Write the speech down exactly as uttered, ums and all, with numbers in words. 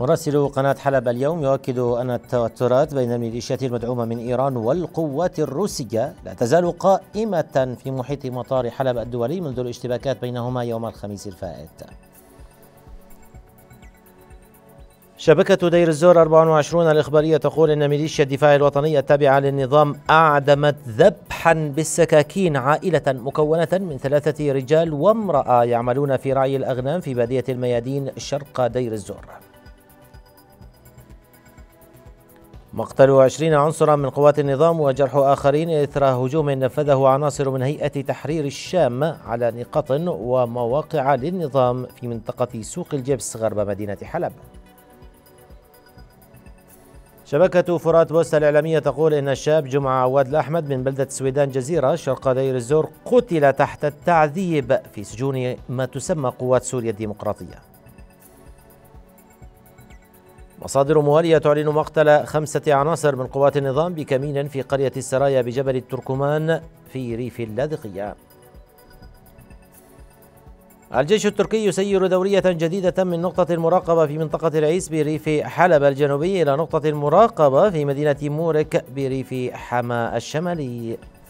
مراسل قناة حلب اليوم يؤكد أن التوترات بين الميليشيات المدعومة من إيران والقوات الروسية لا تزال قائمة في محيط مطار حلب الدولي منذ الاشتباكات بينهما يوم الخميس الفائت. شبكة دير الزور أربعة وعشرين الإخبارية تقول إن ميليشيا الدفاع الوطني التابعة للنظام أعدمت ذبحا بالسكاكين عائلة مكونة من ثلاثة رجال وامرأة يعملون في رعي الأغنام في بادية الميادين شرق دير الزور. مقتل عشرين عنصرا من قوات النظام وجرح آخرين إثر هجوم نفذه عناصر من هيئة تحرير الشام على نقاط ومواقع للنظام في منطقة سوق الجبس غرب مدينة حلب. شبكة فرات بوست الإعلامية تقول إن الشاب جمعة عواد الأحمد من بلدة سويدان جزيرة شرق دير الزور قتل تحت التعذيب في سجون ما تسمى قوات سوريا الديمقراطية. مصادر موالية تعلن مقتل خمسة عناصر من قوات النظام بكمين في قرية السرايا بجبل التركمان في ريف اللاذقية. الجيش التركي يسير دورية جديدة من نقطة المراقبة في منطقة العيس بريف حلب الجنوبي إلى نقطة المراقبة في مدينة مورك بريف حما الشمالي.